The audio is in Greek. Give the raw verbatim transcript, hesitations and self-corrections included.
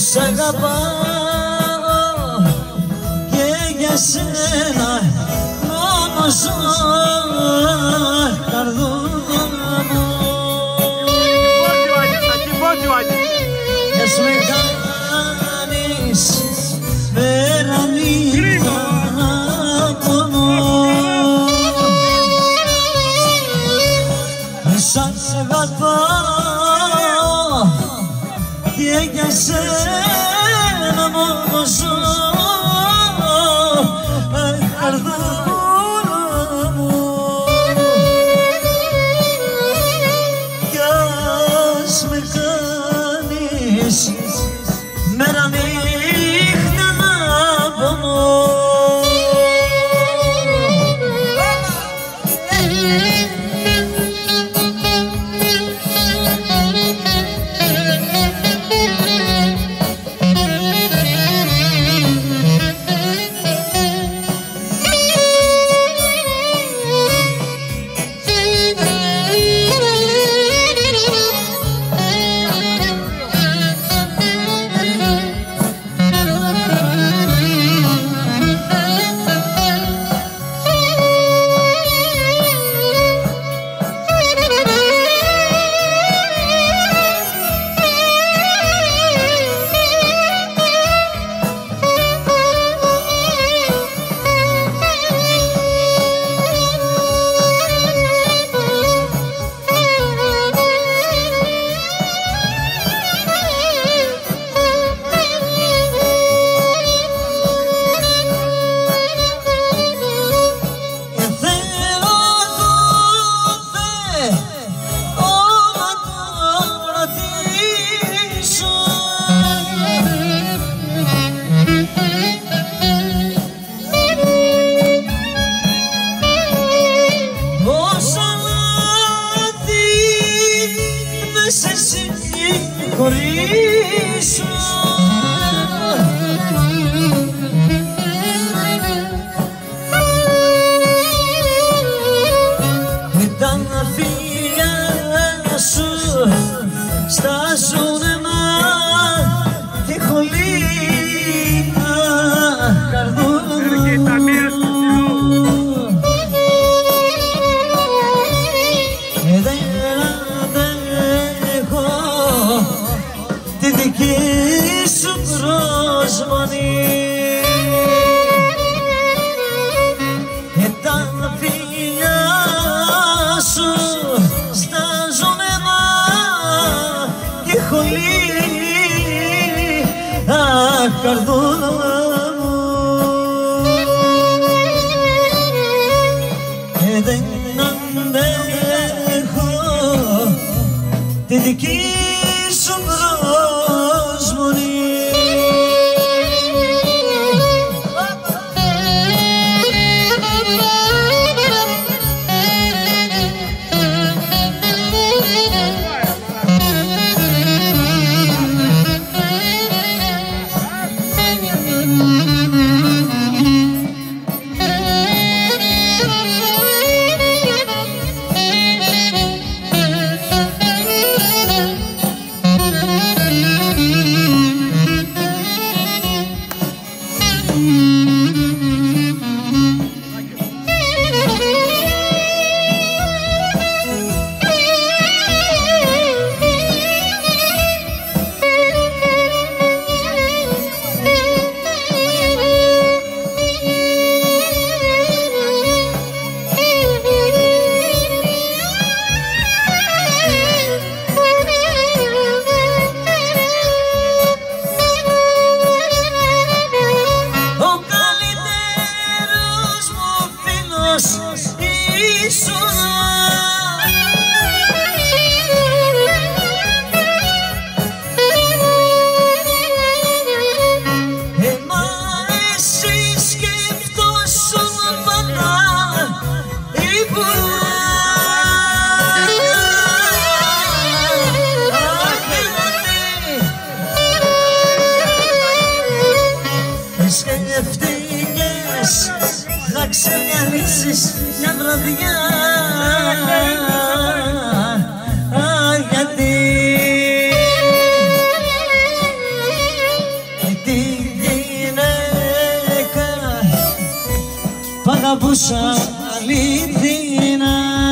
Σ' αγαπάω και για σένα μόνο ζω, καρδούλα μου. Ας με κάνεις μέρα νύχτα πονώ. Σ' αγαπάω και για σένα μόνο ζω, καρδούλα μου. Κι ας με κάνεις μέρα νύχτα να πονώ. Ήταν φιλιά σου στάζουν αίμα και χολίνα, καρδούλα μου. Και δεν αντέχω τη δική σου προσμονή. Και τα φιλιά σου στάζουν αίμα και χολίνα, καρδούλα μου. Και δεν αντέχω τη δική σου προσμονή. Σκέφτηκες να ξεμυαλίσεις μια βραδιά, α, γιατί αγαπούσα αληθινά.